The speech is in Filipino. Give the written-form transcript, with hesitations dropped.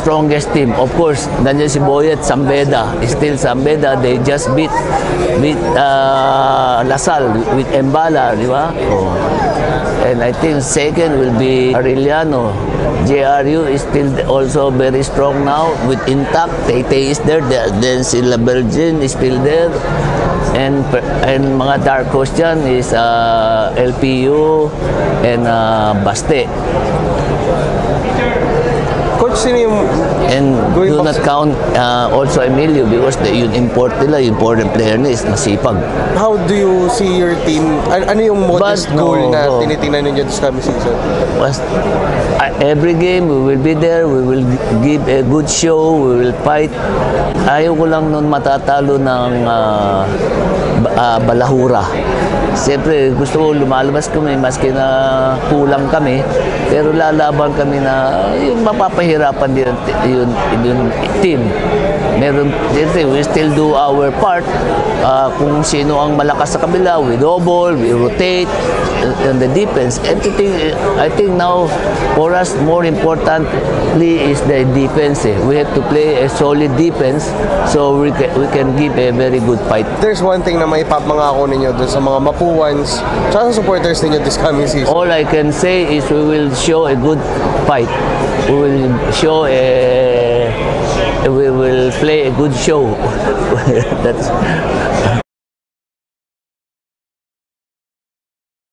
strongest team. Of course, nandiyan si Boyet, Sambeda. Still Sambeda, they just beat Lasal with Embala, di ba? Oh. And I think second will be Arellano. JRU is still also very strong now with intact. Taytay is there. Then si La Virgin is still there. And mga dark horse dyan is LPU and Baste. Coach, sino yung... And do not count also Emilio because yung import nila, yung foreign player na is masipag. How do you see your team? Ano yung modest goal na tinitingnan ninyo this coming season? Every game, we will be there. We will give a good show. We will fight. Ayaw ko lang nun matatalo ng balahura. Siyempre, gusto ko lumalabas kami maski na kulang kami. Pero lalaban kami na yung mapapahirapan din yung team. Meron, we still do our part. Kung sino ang malakas sa kabila, we double, we rotate, and the defense. Everything, I think now, for us, more importantly is the defense. We have to play a solid defense so we can give a very good fight. There's one thing na maipapangako ninyo dun sa mga Mapuans sa supporters ninyo this coming season. All I can say is we will show a good fight. We will play a good show. That's